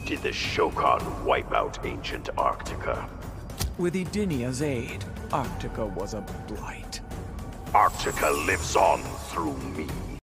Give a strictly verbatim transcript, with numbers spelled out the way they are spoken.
Did the Shao Kahn wipe out ancient Arctica? With Edenia's aid, Arctica was a blight. Arctica lives on through me.